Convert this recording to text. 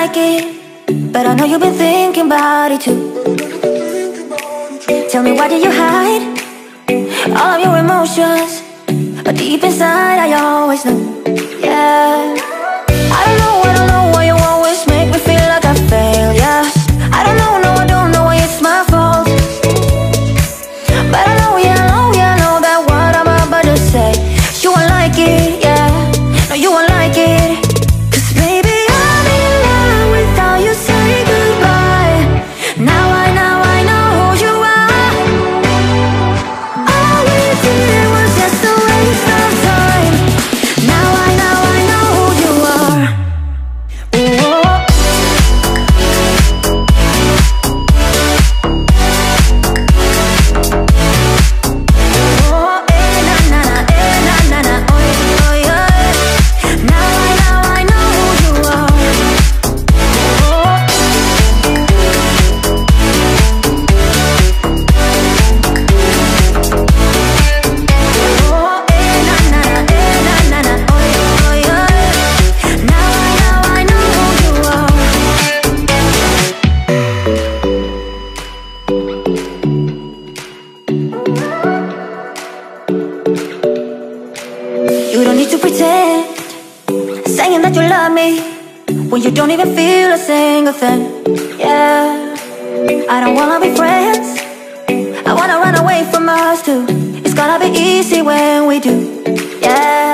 like it, but I know you've been thinking about it too. Tell me, why do you hide all of your emotions? But deep inside I always know, yeah. I don't know why you always make me feel like I fail, yeah. I don't know why it's my fault. But I know, yeah, I know that what I'm about to say, you won't like it, yeah. No, you won't like it. Cause baby, I'm in love with how you say goodbye. Now I know who you are. All we did was just a waste of time. Now I know who you are. Whoa. You don't need to pretend, saying that you love me when you don't even feel a single thing, yeah. I don't wanna be friends, I wanna run away from us too. It's gonna be easy when we do, yeah.